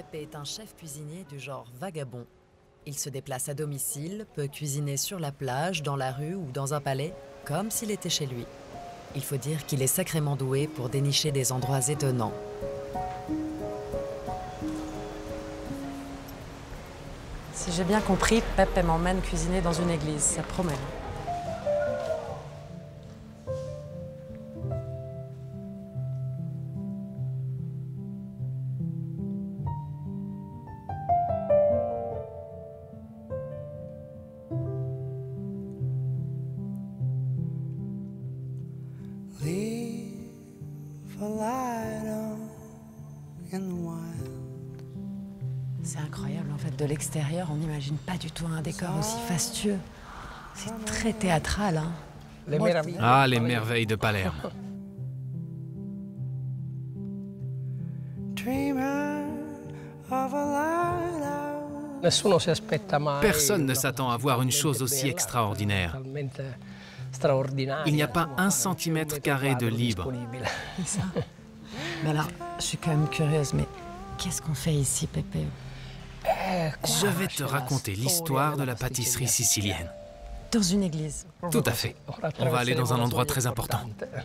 Pepe est un chef cuisinier du genre vagabond. Il se déplace à domicile, peut cuisiner sur la plage, dans la rue ou dans un palais, comme s'il était chez lui. Il faut dire qu'il est sacrément doué pour dénicher des endroits étonnants. Si j'ai bien compris, Pepe m'emmène cuisiner dans une église, ça promet. C'est incroyable, en fait, de l'extérieur, on n'imagine pas du tout un décor aussi fastueux. C'est très théâtral, hein. Ah, les merveilles de Palerme. Personne ne s'attend à voir une chose aussi extraordinaire. Il n'y a pas 1 centimètre carré de libre. C'est ça. Mais alors, je suis quand même curieuse, mais qu'est-ce qu'on fait ici, Pepe? Je vais te raconter l'histoire de la pâtisserie sicilienne. Dans une église. Tout à fait. On va aller dans un endroit très important.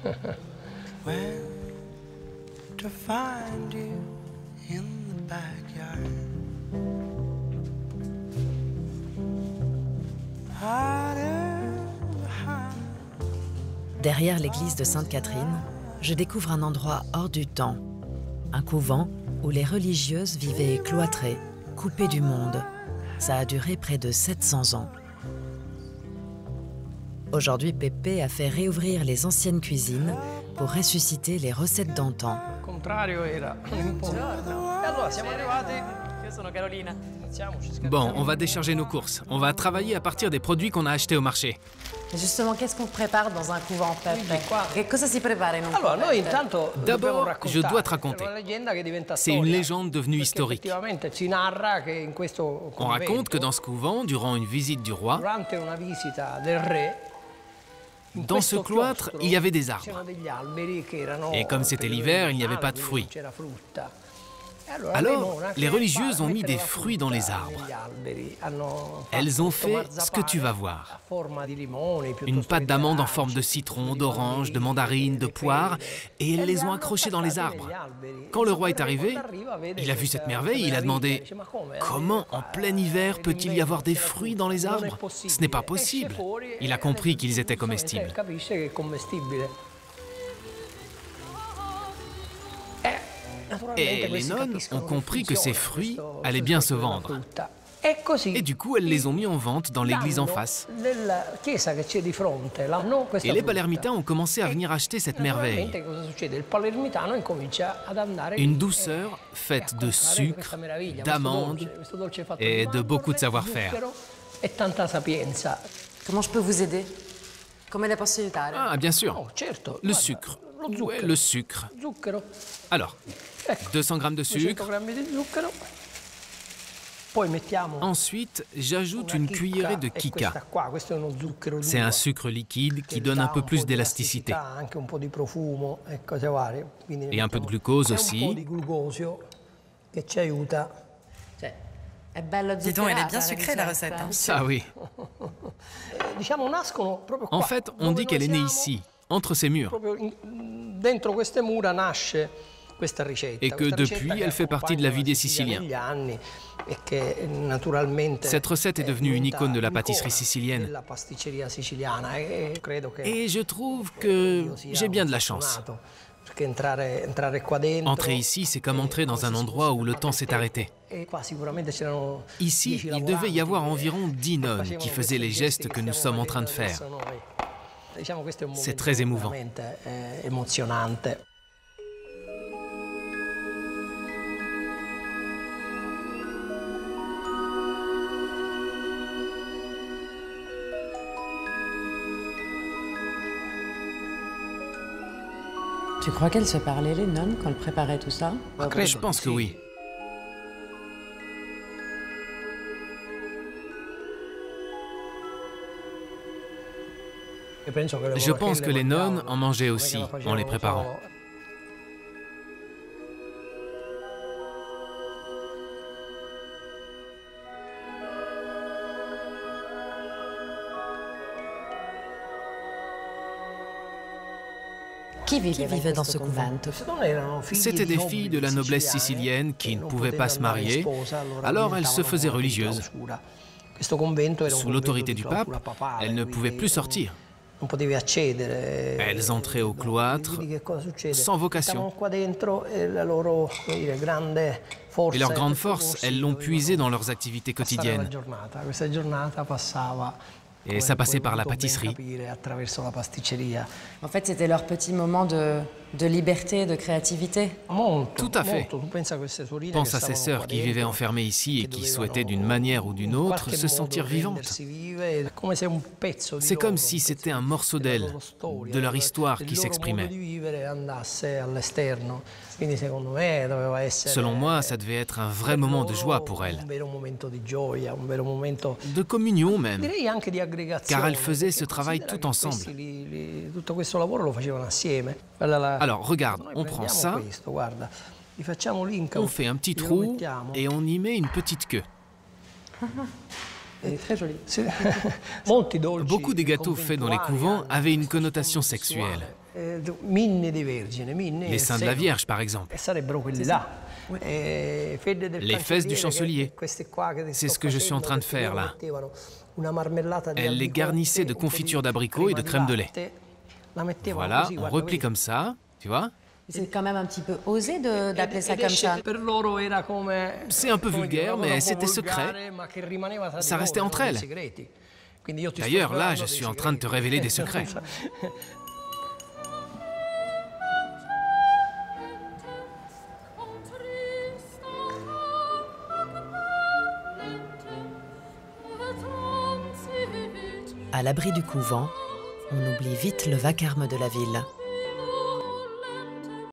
Derrière l'église de Sainte-Catherine, je découvre un endroit hors du temps. Un couvent où les religieuses vivaient cloîtrées, coupées du monde. Ça a duré près de 700 ans. Aujourd'hui, Pepe a fait réouvrir les anciennes cuisines pour ressusciter les recettes d'antan. Bon, on va décharger nos courses. On va travailler à partir des produits qu'on a achetés au marché. Justement, qu'est-ce qu'on prépare dans un couvent, Pepe? Che cosa si prepara in un couvent? D'abord, je dois te raconter. C'est une légende devenue historique. On raconte que dans ce couvent, durant une visite du roi, dans ce cloître, il y avait des arbres. Et comme c'était l'hiver, il n'y avait pas de fruits. Alors, les religieuses ont mis des fruits dans les arbres. Elles ont fait ce que tu vas voir. Une pâte d'amande en forme de citron, d'orange, de mandarine, de poire, et elles les ont accrochées dans les arbres. Quand le roi est arrivé, il a vu cette merveille, il a demandé « Comment, en plein hiver, peut-il y avoir des fruits dans les arbres? Ce n'est pas possible !» Il a compris qu'ils étaient comestibles. Et les nonnes ont compris que ces fruits allaient bien se vendre. Et du coup, elles les ont mis en vente dans l'église en face. Et les Palermitains ont commencé à venir acheter cette merveille. Une douceur faite de sucre, d'amandes et de beaucoup de savoir-faire. Comment je peux vous aider? Come le posso aiutare? Ah, bien sûr. Le sucre. Ouais, le sucre. Alors, 200 grammes de sucre. Ensuite, j'ajoute une cuillerée de kika. C'est un sucre liquide qui donne un peu plus d'élasticité. Et un peu de glucose aussi. Dis donc, elle est bien sucrée, la recette. Hein. Ça, oui. En fait, on dit qu'elle est née ici, entre ces murs. Et que depuis, elle fait partie de la vie des Siciliens. Cette recette est devenue une icône de la pâtisserie sicilienne. Et je trouve que j'ai bien de la chance. Entrer ici, c'est comme entrer dans un endroit où le temps s'est arrêté. Ici, il devait y avoir environ 10 nonnes qui faisaient les gestes que nous sommes en train de faire. C'est très émouvant. Tu crois qu'elles se parlaient, les nonnes, quand elles préparaient tout ça? Je pense que oui. Je pense que les nonnes en mangeaient aussi, en les préparant. Qui vivait dans ce couvent? C'étaient des filles de la noblesse sicilienne qui ne pouvaient pas se marier, alors elles se faisaient religieuses. Sous l'autorité du pape, elles ne pouvaient plus sortir. Elles entraient au cloître sans vocation. Et leur grande force, elles l'ont puisée dans leurs activités quotidiennes. Et ça passait par la pâtisserie. En fait, c'était leur petit moment de liberté, de créativité. Tout à fait. Pense à ces sœurs qui vivaient enfermées ici et qui souhaitaient d'une manière ou d'une autre se sentir vivantes. C'est comme si c'était un morceau d'elles, de leur histoire qui s'exprimait. Selon moi, ça devait être un vrai moment de joie pour elles. De communion même, car elles faisaient ce travail tout ensemble. Alors regarde, on prend ça, on fait un petit trou et on y met une petite queue. Elle est très jolie. Beaucoup des gâteaux faits dans les couvents avaient une connotation sexuelle. Les seins de la Vierge, par exemple. Les fesses du chancelier. C'est ce que je suis en train de faire là. Elle les garnissait de confiture d'abricot et de crème de lait. Voilà, on replie comme ça, tu vois. C'est quand même un petit peu osé d'appeler ça comme ça. C'est un peu vulgaire, mais c'était secret. Ça restait entre elles. D'ailleurs, là, je suis en train de te révéler des secrets. À l'abri du couvent, on oublie vite le vacarme de la ville.